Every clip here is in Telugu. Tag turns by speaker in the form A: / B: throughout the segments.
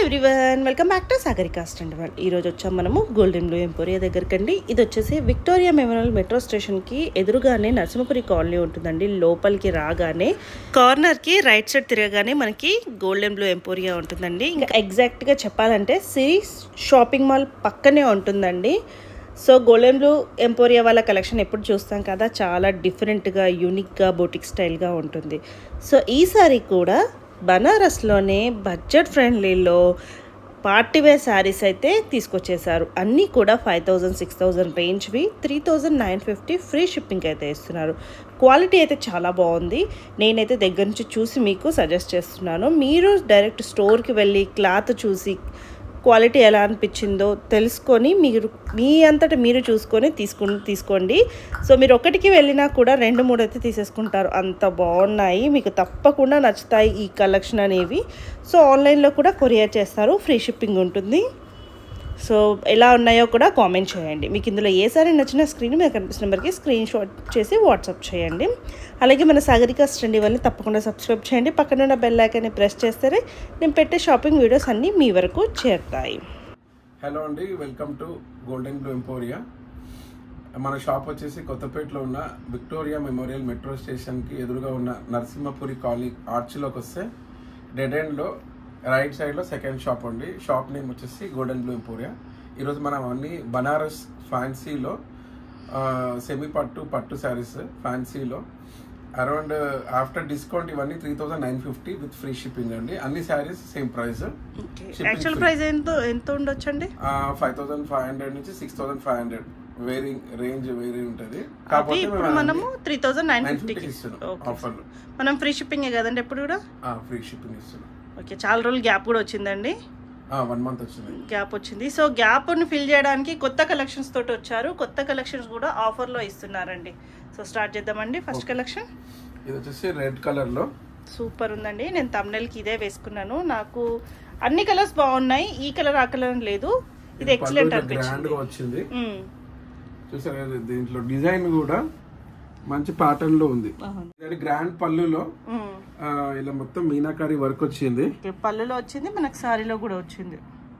A: Everyone, welcome back to Sagarika stand world. ఈరోజు వచ్చాం మనము గోల్డెన్ బ్లూ ఎంపోరియా దగ్గరకండి. ఇది వచ్చేసి విక్టోరియా మెమోరియల్ మెట్రో స్టేషన్కి ఎదురుగానే నరసింహపురి కాలనీ ఉంటుందండి. లోపలికి రాగానే కార్నర్కి రైట్ సైడ్ తిరగగానే మనకి గోల్డెన్ బ్లూ ఎంపోరియా ఉంటుందండి. ఇంకా ఎగ్జాక్ట్గా చెప్పాలంటే సిరి షాపింగ్ మాల్ పక్కనే ఉంటుందండి. సో గోల్డెన్ బ్లూ ఎంపోరియా వాళ్ళ కలెక్షన్ ఎప్పుడు చూస్తాం కదా, చాలా డిఫరెంట్గా యూనిక్గా బొటిక్ స్టైల్గా ఉంటుంది. సో ఈసారి కూడా బనారస్లోనే బడ్జెట్ ఫ్రెండ్లీలో పార్టీవేర్ శారీస్ అయితే తీసుకొచ్చేసారు. అన్నీ కూడా 5000-6000 రేంజ్వి, 3950 ఫ్రీ షిప్పింగ్ అయితే ఇస్తున్నారు. క్వాలిటీ అయితే చాలా బాగుంది. నేనైతే దగ్గర నుంచి చూసి మీకు సజెస్ట్ చేస్తున్నాను. మీరు డైరెక్ట్ స్టోర్కి వెళ్ళి క్లాత్ చూసి క్వాలిటీ ఎలా అనిపించిందో తెలుసుకొని మీరు మీ అంతటా మీరు చూసుకొని తీసుకోండి. సో మీరు ఒకటికి వెళ్ళినా కూడా 2-3 అయితే తీసేసుకుంటారు. అంత బాగున్నాయి, మీకు తప్పకుండా నచ్చుతాయి ఈ కలెక్షన్ అనేవి. సో ఆన్లైన్లో కూడా కొరియర్ చేస్తారు, ఫ్రీ షిప్పింగ్ ఉంటుంది. సో ఎలా ఉన్నాయో కూడా కామెంట్ చేయండి. మీకు ఇందులో ఏ సారీ నచ్చినా స్క్రీన్ మీద కనిపిస్తున్న నెంబర్కి స్క్రీన్ షాట్ చేసి వాట్సాప్ చేయండి. అలాగే మన సాగరికా స్టండి వాళ్ళని తప్పకుండా సబ్స్క్రైబ్ చేయండి. పక్కన ఉన్న బెల్ ఐకాన్ని ప్రెస్ చేస్తే నేను పెట్టే షాపింగ్ వీడియోస్ అన్నీ మీ వరకు చేరుతాయి.
B: హలో అండి, welcome to Golden Blue Emporia. మన షాప్ వచ్చేసి కొత్తపేటలో ఉన్న విక్టోరియా మెమోరియల్ మెట్రో స్టేషన్కి ఎదురుగా ఉన్న నరసింహపురి కాలనీ ఆర్చ్లోకి వస్తే డెడ్ ఎండ్లో రైట్ సైడ్లో సెకండ్ షాప్ అండి. షాప్ నేమ్ వచ్చేసి గోల్డెన్ బ్లూ ఎంపోరియా. ఈరోజు మనం అన్ని బనారస్ ఫ్యాన్సీలో సెమీ పట్టు శారీస్ ఫ్యాన్సీలో అరౌండ్ ఆఫ్టర్ డిస్కౌంట్ ఇవన్నీ 3950 విత్ ఫ్రీ షిప్పింగ్ అండి. అన్ని saris same price.
A: Actual price ఎంత ఉండొచ్చు అండి?
B: 5500 నుంచి 6500 రేంజ్ వేరీ ఉంటుంది.
A: ఇప్పుడు మనము 3950
B: ఇస్తున్నాం ఆఫర్లు.
A: మనం ఫ్రీ షిప్పింగ్ కదండి ఎప్పుడు కూడా?
B: ఫ్రీ షిప్పింగ్ ఇస్తున్నాం.
A: ఓకే, చాలా రోజులు గ్యాప్ కూడా వచ్చిందండి.
B: 1 మంత్ వచ్చింది, గ్యాప్
A: వచ్చింది. సో గ్యాప్ను ఫిల్ చేయడానికి కొత్త కలెక్షన్స్ తోటి వచ్చారు. కొత్త కలెక్షన్స్ కూడా ఆఫర్లో ఇస్తున్నారండి. సో స్టార్ట్ చేద్దామండి. ఫస్ట్ కలెక్షన్
B: ఇది వచ్చేసి రెడ్ కలర్ లో
A: సూపర్ ఉందండి. నేను థంబ్నెయిల్కి ఇదే వేసుకున్నాను. నాకు అన్ని కలర్స్ బాగున్నాయి, ఈ కలర్ ఆ కలర్ లేదు. ఇది ఎక్సలెంట్
B: గ్రాండ్ గా వచ్చింది. చూసారు, దీంట్లో డిజైన్ కూడా మంచి ప్యాటర్న్ లో ఉంది. గ్రాండ్ పళ్ళులో ఇలా మొత్తం మీనాకారి వర్క్ వచ్చింది.
A: పళ్ళులో వచ్చింది, మనకు సారీలో కూడా వచ్చింది.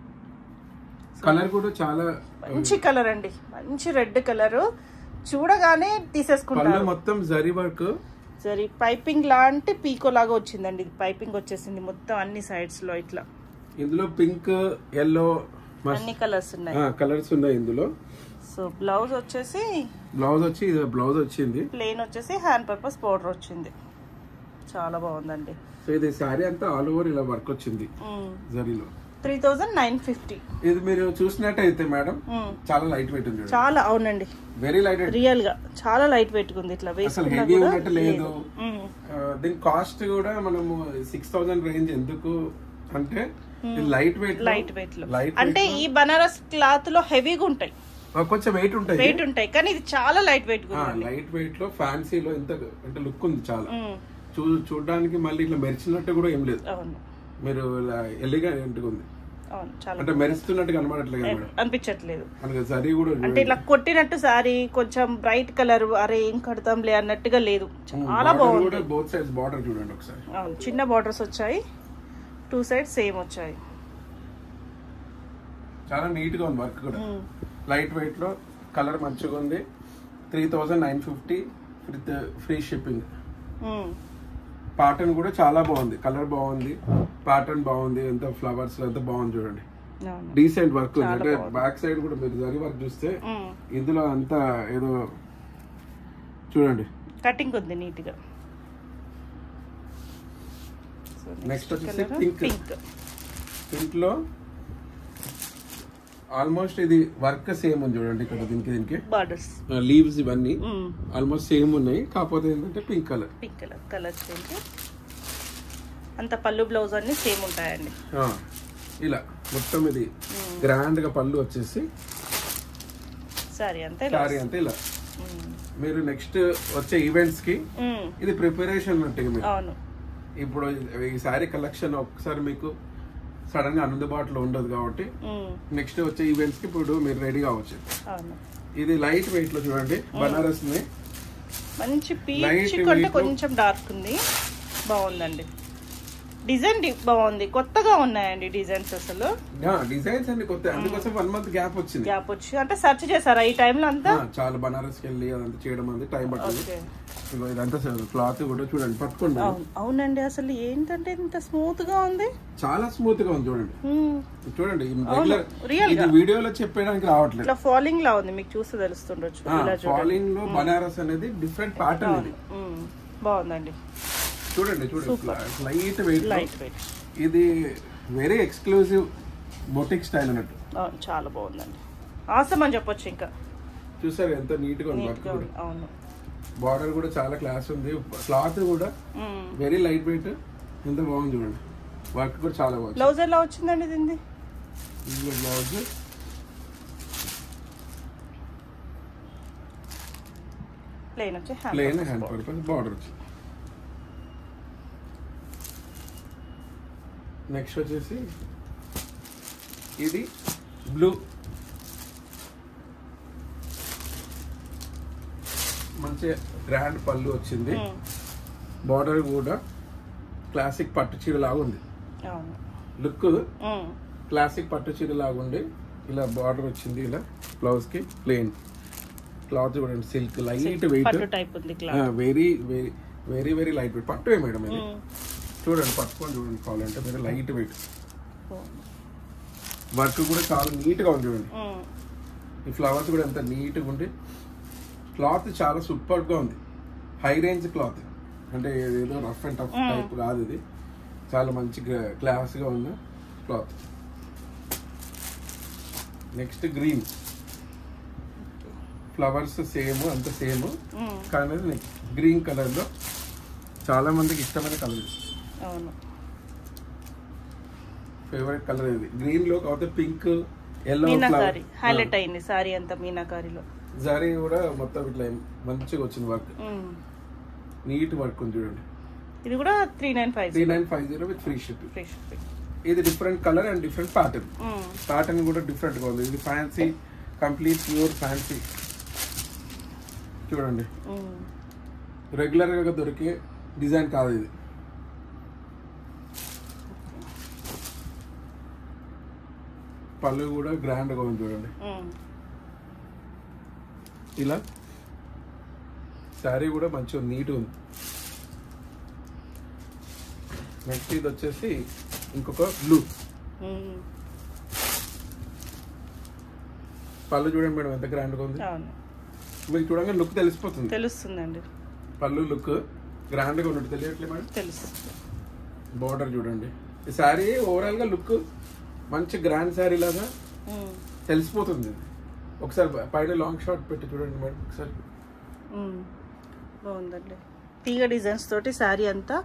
B: కలర్ కూడా చాలా
A: మంచి కలర్ అండి, మంచి రెడ్ కలర్. చూడగానే తీసేసుకుంటారు.
B: మొత్తం జరీ వర్క్,
A: జరీ పైపింగ్ లాంటి పీకో లాగా వచ్చిందండి. ఇది పైపింగ్ వచ్చేసింది మొత్తం అన్ని సైడ్స్ లో. ఇట్లా ఇందులో
B: పింక్, ఎల్లో
A: అన్ని కలర్స్
B: ఉన్నాయి ఇందులో.
A: సో బ్లౌజ్ వచ్చేసి
B: బ్లౌజ్ వచ్చింది
A: ప్లెయిన్ వచ్చేసి హ్యాండ్ పర్పస్ బోర్డర్ వచ్చింది. చాలా బాగుందండి.
B: సో ఇది సారీ అంతా ఆల్ ఓవర్ ఇలా వర్క్ వచ్చింది జరీలో.
A: 3950.
B: ఇది మీరు చూసినట్టయితే మేడం చాలా లైట్ వెయిట్ ఉంది.
A: చాలా, అవునండి,
B: వెరీ లైట్.
A: రియల్ గా చాలా లైట్ వెయిట్ ఉంది. ఇట్లా
B: హెవీ ఉన్నట్టు లేదు. దీని కాస్ట్ కూడా మనము 6000 రేంజ్. ఎందుకు అంటే లైట్ వెయిట్
A: లో అంటే ఈ బనారస్ క్లాత్ లో హెవీగా ఉంటాయి,
B: కొంచెం వెయిట్ ఉంటాయి,
A: కానీ ఇది చాలా లైట్ వెయిట్.
B: లైట్ వెయిట్ లో ఫ్యాన్సీలో ఎంత అంటే లుక్ ఉంది చాలా. చూడడానికి మళ్ళీ ఇట్లా మెరిచినట్టు కూడా ఏం లేదు. మీరు ఎలిగెంట్ ఉంది, అంటే మెరుస్తున్నట్టుగా
A: అనిపించట్లేదు.
B: సారీ కూడా
A: అంటే ఇలా కొట్టినట్టు సారీ కొంచెం బ్రైట్ కలర్, అరే ఏం కడతాంలే అన్నట్టుగా లేదు. చాలా బాగుంది.
B: బోత్ సైడ్స్ బార్డర్ చూడండి ఒకసారి.
A: చిన్న బార్డర్స్ వచ్చాయి, 2 సైడ్స్ సేమ్ వచ్చాయి.
B: చాలా నీట్ గా ఉంది వర్క్ కూడా. లైట్ వెయిట్ లో కలర్ మంచిగా ఉంది. 3950 విత్ ఫ్రీ షిప్పింగ్. ప్యాటర్న్ కూడా చాలా బాగుంది, కలర్ బాగుంది, ప్యాటర్న్ బాగుంది, ఎంత ఫ్లవర్స్ ఎంత బాగుంది చూడండి. డీసెంట్ వర్క్ ఉంది. అంటే బ్యాక్ సైడ్ కూడా మీరు జరీ వర్క్ చూస్తే ఇందులో అంతా ఏదో చూడండి
A: కటింగ్ ఉంది నీట్ గా.
B: నెక్స్ట్ వచ్చేసి పింక్ లో ఆల్మోస్ట్ ఇది వర్క్ సేమ్ ఉంది చూడండి. ఇక్కడ దీనికి
A: బార్డర్స్,
B: లీవ్స్ ఇవన్నీ ఆల్మోస్ట్ సేమ్ ఉన్నాయి. కాకపోతే ఏంటంటే పింక్
A: కలర్ చేంజ్. అంత పళ్ళు బ్లౌజ్ అన్ని సేమ్ ఉంటాయండి.
B: ఇలా మొత్తం ఇది గ్రాండ్ గా పళ్ళు వచ్చేసి
A: సారీ అంతే
B: ఇలా. మీరు నెక్స్ట్ వచ్చే ఈవెంట్స్ కి ఇది ప్రిపరేషన్ అంటే ఇప్పుడు ఈ సారీ కలెక్షన్ ఒకసారి మీకు సడన్ గా అందుబాటులో ఉండదు కాబట్టి నెక్స్ట్ వచ్చే ఈవెంట్స్ కి ఇప్పుడు మీరు రెడీ కావచ్చు. ఇది లైట్ వెయిట్ లో చూడండి, బనారస్ ని
A: మంచి పీచ్ కంటే కొంచెం డార్క్ ఉంది, బాగుందండి. డిజైన్ బాగుంది, కొత్తగా ఉన్నాయండి డిజైన్స్. అసలు
B: డిజైన్స్ అన్ని కొత్త, అందుకోసం 1 month గ్యాప్ వచ్చింది.
A: అంటే సెర్చ్ చేశారా ఈ టైంలో అంతా?
B: చాలా బనారస్ కి వెళ్ళి అదంతా చేయడం అంది టైం పడుతుంది. ఇదంతా క్లాత్ కూడా చూడండి, పట్టుకోండి.
A: అవునండి, అసలు ఏంటంటే ఇంత స్మూత్ గా ఉంది,
B: చాలా స్మూత్ గా ఉంది. చూడండి ఇది వీడియోలో చెప్పడానికి రావట్లేదు, ఇట్లా
A: ఫాలింగ్ లా ఉంది, మీకు చూస్తే తెలుస్తుండొచ్చు.
B: ఫాలింగ్ లో బనారస్ అనేది డిఫరెంట్ ప్యాటర్న్, ఇది
A: బాగుందండి.
B: చూడండి లైట్ వెయిట్, ఇది వెరీ ఎక్స్క్లూజివ్ బొటిక్ స్టైల్ అన్నట్టు.
A: చాలా బాగుందండి, ఆసమ్ అని చెప్పొచ్చు. ఇంకా
B: చూసారు ఎంత నీట్ గా ఉంది వర్క్ కూడా.
A: అవును,
B: బార్డర్ కూడా చాలా క్లాస్ ఉంది, క్లాత్ కూడా వెరీ లైట్ వెయిట్, ఎంత బాగుంది చూడండి. వర్క్ కూడా చాలా బాగుంది.
A: బ్లౌజ్ ఎలా వచ్చిందండి దీన్ని?
B: Blouse plain hand purpose, border వచ్చి. నెక్స్ట్ వచ్చేసి ఇది బ్లూ, మంచి గ్రాండ్ పళ్ళు వచ్చింది. బార్డర్ కూడా క్లాసిక్ పట్టు చీర లాగా ఉంది, లుక్ క్లాసిక్ పట్టు చీర లాగా ఉండి ఇలా బార్డర్ వచ్చింది. ఇలా బ్లౌజ్ కి ప్లెయిన్ క్లాత్ చూడండి, silk light weight, very very very very light weight. పట్టు మేడం ఇది చూడండి, పట్టుకొని చూడండి కావాలంటే మీరు, లైట్ వెయిట్. వర్క్ కూడా చాలా నీట్ గా ఉంది చూడండి. ఈ ఫ్లవర్స్ కూడా ఎంత నీట్ గా ఉండి, క్లాత్ చాలా సూపర్ గా ఉంది. హై రేంజ్ క్లాత్, అంటే ఏదో రఫ్ అండ్ టఫ్ టైప్ కాదు, ఇది చాలా మంచి క్లాస్ గా ఉన్న cloth. Next green, flowers same, అంత సేమ్, కానీ గ్రీన్ కలర్ లో చాలా మందికి ఇష్టమైన కలర్, ఫేవరెట్ కలర్ ఇది. గ్రీన్ లో కాకపోతే పింక్, ఎల్లో
A: హైలైట్ అయింది సారీ అంతా మీనాకారిలో.
B: జరీ కూడా మొత్తం ఇట్లా మంచిగా వచ్చింది వర్క్, నీట్ వర్క్ ఉంది చూడండి.
A: ఇది కూడా
B: 3950 విత్ ఫ్రీ షిప్పింగ్. ఇది different colour and different pattern, pattern కూడా డిఫరెంట్ గా ఉంది. ఇది ఫ్యాన్సీ, కంప్లీట్ ప్యూర్ ఫ్యాన్సీ చూడండి. రెగ్యులర్ గా దొరికే డిజైన్ కాదు ఇది. పళ్ళు కూడా గ్రాండ్ గా ఉంది చూడండి. ఇలా శారీ కూడా మంచిగా నీట్ ఉంది. నెక్స్ట్ ఇది వచ్చేసి ఇంకొక బ్లూ, పళ్ళు చూడండి మేడం ఎంత గ్రాండ్ గా ఉంది. మీకు చూడంగా లుక్
A: తెలుస్తుందండి,
B: పళ్ళు లుక్ గ్రాండ్ గా ఉన్నట్టు తెలియట్లే మేడం,
A: తెలుస్తుంది.
B: బార్డర్ చూడండి, ఈ శారీ ఓవరాల్ గా లుక్ మంచి గ్రాండ్ శారీ లాగా తెలిసిపోతుంది. ఒకసారి పైన లాంగ్ షార్ట్ పెట్టి చూడండి మేడం ఒకసారి,
A: బాగుందండి. తీగ డిజైన్స్ తోటి శారీ అంతా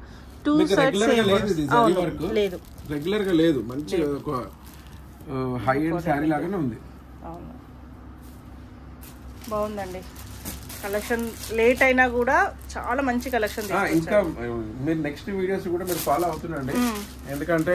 B: లేదు, రెగ్యులర్ గా లేదు, మంచి ఒక హై ఎండ్ శారీ లాగానే ఉంది.
A: బాగుందండి కలెక్షన్, లేట్ అయినా కూడా చాలా మంచి కలెక్షన్.
B: ఇంకా మీరు నెక్స్ట్ వీడియోస్ కూడా మీరు ఫాలో అవుతుండండి, ఎందుకంటే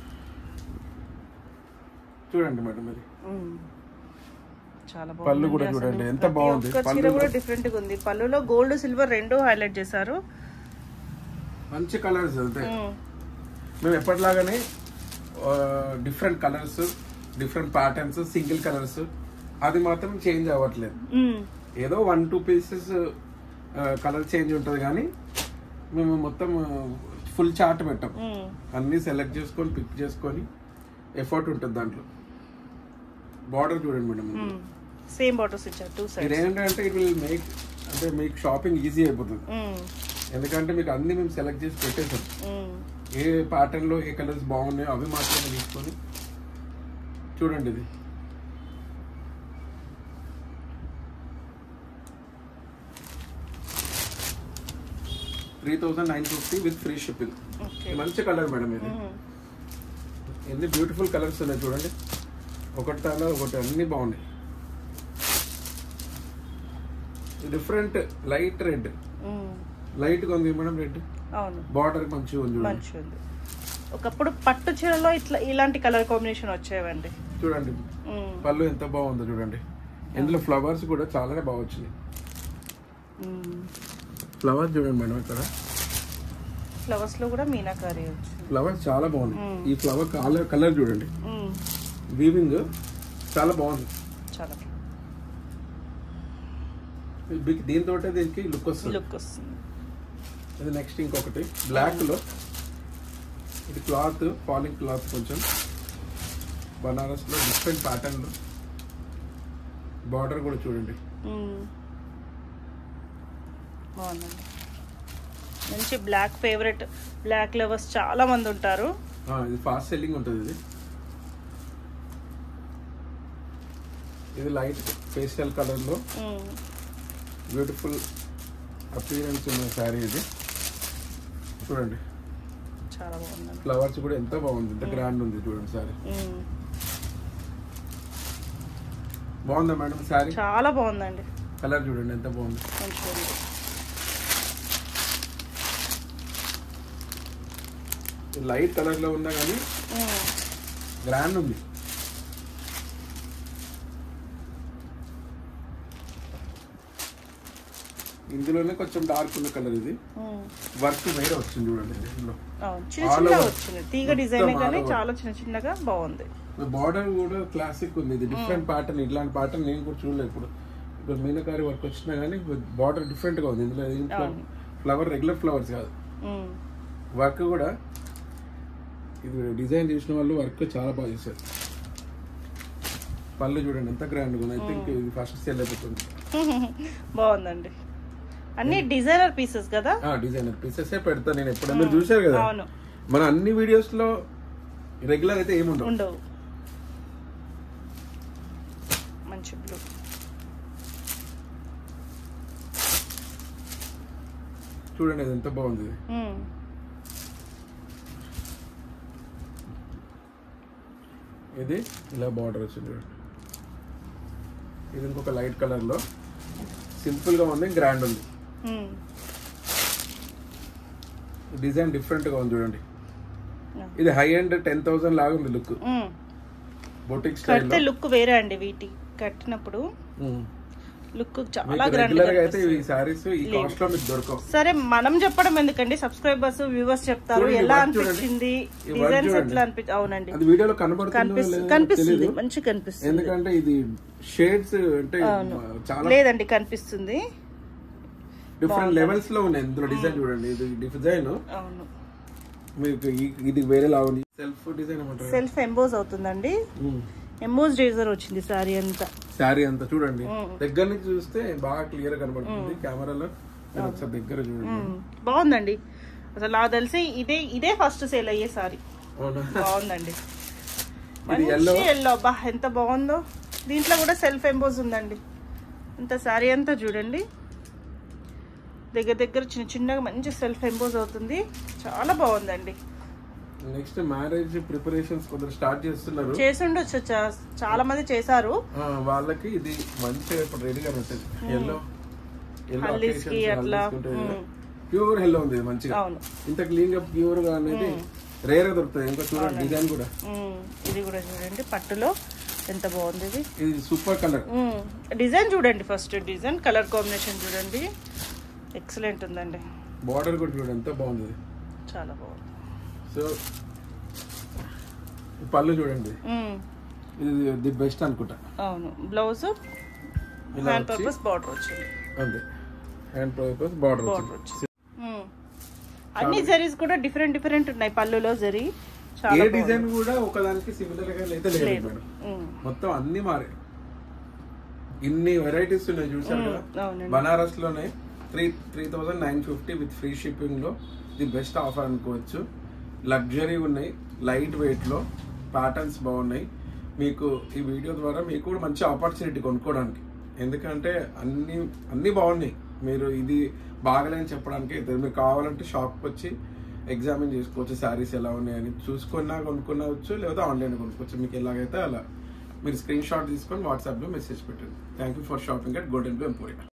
B: చూడండి మేడం ఇది
A: చాలా
B: పళ్ళు కూడా చూడండి ఎంత బాగుంది.
A: చీర కూడా డిఫరెంట్ గా ఉంది, పళ్ళులో గోల్డ్ సిల్వర్ రెండు హైలైట్ చేశారు,
B: మంచి కలర్స్. అంతే మేము ఎప్పటిలాగానే different colours, different patterns, single colours, అది మాత్రం చేంజ్ అవ్వట్లేదు. ఏదో 1-2 పీసెస్ కలర్ చేంజ్ ఉంటుంది, కానీ మేము మొత్తం ఫుల్ చార్ట్ పెట్టాం. అన్ని సెలెక్ట్ చేసుకొని పిక్ చేసుకొని ఎఫర్ట్ ఉంటుంది దాంట్లో. బార్డర్ చూడండి మేడం,
A: సేమ్ బార్డర్స్ ఇచ్చారు 2 సైడ్స్.
B: ఇదేంటంటే ఇట్ విల్ మేక్, అంటే మీకు షాపింగ్ ఈజీ అయిపోతుంది, ఎందుకంటే మీకు అన్ని మేము సెలెక్ట్ చేసి పెట్టేసాం. ఏ ప్యాటర్న్ లో ఏ కలర్స్ బాగున్నాయో అవి మాత్రమే తీసుకొని చూడండి. ఇది $3,950 విత్ ఫ్రీ షిప్పింగ్. మంచి కలర్ మేడం ఇది, ఎన్ని బ్యూటిఫుల్ కలర్స్ ఉన్నాయి చూడండి, ఒకటి తాలో ఒకటి అన్ని బాగున్నాయి. డిఫరెంట్ లైట్ రెడ్, లైట్ గా ఉంది మేడం రెడ్, బార్డర్ మంచిగా ఉంది.
A: ఒకప్పుడు పట్టు చీరలో ఇట్లా ఇలాంటి కలర్ కాంబినేషన్ వచ్చేవండి.
B: చూడండి పళ్ళు ఎంత బాగుందో చూడండి, ఇందులో ఫ్లవర్స్ కూడా చాలానే బాగా వచ్చినాయి. ఫ్లవర్స్ చూడండి మేడం, ఇక్కడ
A: ఫ్లవర్స్ లో కూడా మీనాకారి వచ్చింది.
B: ఫ్లవర్స్ చాలా బాగుంది. ఈ ఫ్లవర్ కలర్ చూడండి, వీవింగ్ చాలా బాగుంది.
A: చాలా
B: దీంతో దీనికి లుక్ వస్తుంది. ఇది నెక్స్ట్ ఇంకొకటి బ్లాక్ లో, ఇది క్లాత్ ఫాలింగ్ క్లాత్, కొంచెం బనారస్ లో డిఫరెంట్ ప్యాటర్న్ లో, బార్డర్ కూడా చూడండి
A: బాగుందండి. మంచి బ్లాక్ ఫేవరెట్, బ్లాక్ లవర్స్ చాలా మంది ఉంటారు.
B: ఇది ఫాస్ట్ సెల్లింగ్ ఉంటుంది. ఇది లైట్ పేస్టల్ కలర్ లో బ్యూటిఫుల్ అపీరెన్స్ ఉన్న శారీ. ఇది చూడండి
A: చాలా బాగుంది.
B: ఫ్లవర్స్ కూడా ఎంత బాగుంది, ఎంత గ్రాండ్ ఉంది చూడండి శారీ. బాగుందా మేడం శారీ?
A: చాలా బాగుందండి.
B: కలర్ చూడండి ఎంత బాగుంది. లైట్ కలర్ లో ఉందా కానీ గ్రాండ్ ఉంది. ఇందులోనే కొంచెం డార్క్ ఉన్న కలర్. ఇది వర్క్ వేరే వచ్చింది చూడండి. ఇందులో
A: తీగ డిజైన్ కానీ చాలా చిన్న చిన్నగా బాగుంది.
B: బార్డర్ కూడా క్లాసిక్ ఉంది. ఇది డిఫరెంట్ ప్యాటర్న్. ఇట్లాంటి ప్యాటర్న్ నేను కూడా చూడలేదు ఇప్పుడు. ఇప్పుడు మీనకారి వర్క్ వచ్చినా కానీ బార్డర్ డిఫరెంట్ గా ఉంది. ఇందులో ఫ్లవర్ రెగ్యులర్ ఫ్లవర్స్ కాదు, వర్క్ కూడా. ఇది డిజైన్ చేసిన వాళ్ళు వర్క్ చాలా బాగా చేశారు. పళ్ళు చూడండి ఎంత గ్రాండ్ ఉంది. ఐ థింక్ ఇది ఫస్ట్ సేల్ అయిపోతుంది.
A: బాగుందండి. అన్ని డిజైనర్ పీసెస్ కదా?
B: డిజైనర్ పీసెస్ పెడతా నేను. ఎప్పుడైనా చూసారు కదా మన అన్ని వీడియోస్ లో, రెగ్యులర్ అయితే ఏముండవు.
A: మంచి బ్లూ,
B: చూడండి అది ఎంత బాగుంది. ఇది ఇలా బార్డర్ వచ్చింది చూడండి. ఇది ఇంకొక లైట్ కలర్ లో సింపుల్ గా ఉంది, గ్రాండ్ ఉంది. డిజైన్ డిఫరెంట్ గా ఉంది చూడండి. ఇది హై ఎండ్ 10,000 లాగా ఉంది లుక్. బొటిక్ స్టైల్ లో
A: లుక్ వేరే అండి. వీటి కట్టినప్పుడు లుక్ చాలా గ్రాండ్ గా
B: అయితే ఈ సారీస్ ఈ కాస్ట్ లో మీకు దొరకవు.
A: సరే మనం చెప్పడం ఎందుకండి, సబ్స్క్రైబర్స్ వ్యూవర్స్ చెప్తారు. ఎలా అనిపించింది డిజైన్స్, ఎట్లా అనిపించింది? అవునండి
B: అది వీడియోలో కనిపిస్తుంది,
A: మంచి కనిపిస్తుంది.
B: ఎందుకంటే ఇది షేడ్స్ అంటే చాలా
A: లేదండి, కనిపిస్తుంది.
B: డిఫరెంట్ లెవెల్స్ లో ఉన్నాయి ఇందులో. డిజైన్ చూడండి, ఇది డిజైన్ మీకు ఇది వేరే లా ఉంది. సెల్ఫ్ డిజైన్ ఏమంటారు,
A: సెల్ఫ్ ఎంబోజ్ అవుతుందండి. ఎంబోజ్ డిజైన్ వచ్చింది శారీ అంతా
B: చూడండి. దగ్గర నుంచి చూస్తే బాగా క్లియర్ కనబడుతుంది కెమెరాలో. ఒకసారి దగ్గర చూడండి,
A: బాగుందండి. అసలు నాకు తెలిసి ఇదే ఫస్ట్ సేల్ అయ్యే సారీ. బాగుందండి. ఎల్లో, బా ఎంత బాగుందో. దీంట్లో కూడా సెల్ఫ్ ఎంబోజ్ ఉందండి. ఇంత శారీ అంతా చూడండి, దగ్గర చిన్న చిన్నగా మంచి సెల్ఫ్ ఎంబోజ్ అవుతుంది. చాలా బాగుందండి.
B: నెక్స్ట్ మ్యారేజ్ ప్రిపరేషన్స్ కొందరు స్టార్ట్ చేస్తున్నారు,
A: చేసుండొచ్చు, చాలా మంది చేశారు.
B: వాళ్ళకి ఇది మంచిగా ఇప్పుడు రెడీగా ఉంటుంది. ఎల్లో
A: అట్లా
B: ప్యూర్ ఎల్లో ఉంది మంచిగా. ఇంత క్లీన్ గా ప్యూర్ గా అనేది రేర్ గా దొరుకుతుంది. ఇంకా చూడండి డిజైన్ కూడా.
A: ఇది కూడా చూడండి పట్టులో ఎంత బాగుంది.
B: ఇది సూపర్ కలర్
A: డిజైన్ చూడండి. ఫస్ట్ డిజైన్ కలర్ కాంబినేషన్ చూడండి, ఎక్సలెంట్ ఉందండి.
B: బార్డర్ కూడా చూడండి ఎంత బాగుంది,
A: చాలా బాగుంది.
B: సో పళ్ళు చూడండి, ఇది ది బెస్ట్ అనుకుంటా.
A: అవును, బ్లౌజ్ హ్యాండ్ పర్పస్ బార్డర్ వచ్చింది.
B: అంతే, హ్యాండ్ పర్పస్ బార్డర్ వచ్చింది.
A: అన్ని జరీస్ కూడా డిఫరెంట్ ఉన్నాయి. పళ్ళులో జరీ
B: ఏ డిజైన్ కూడా ఒకదానికి సిమిలర్ గా అయితే లేదు మేడం. మొత్తం అన్ని మారే, ఇన్ని వెరైటీస్ ఉన్నాయి చూసారు కదా. బనారస్ లోనే 3,950 విత్ ఫ్రీ షిప్పింగ్ లో ది బెస్ట్ ఆఫర్ అనుకోవచ్చు. లగ్జరీ ఉన్నాయి, లైట్ వెయిట్ లో, ప్యాటర్న్స్ బాగున్నాయి. మీకు ఈ వీడియో ద్వారా మీకు కూడా మంచి ఆపర్చునిటీ కొనుక్కోవడానికి. ఎందుకంటే అన్ని బాగున్నాయి. మీరు ఇది బాగలేని చెప్పడానికి మీరు కావాలంటే షాప్కి వచ్చి ఎగ్జామిన్ చేసుకోవచ్చు. శారీస్ ఎలా ఉన్నాయని చూసుకున్నా కొనుక్కోవచ్చు, లేదా ఆన్లైన్ కొనుక్కోవచ్చు. మీకు ఎలాగైతే అలా మీరు స్క్రీన్ షాట్ తీసుకొని వాట్సాప్లో మెసేజ్ పెట్టండి. Thank you for shopping at Golden Blue emporia.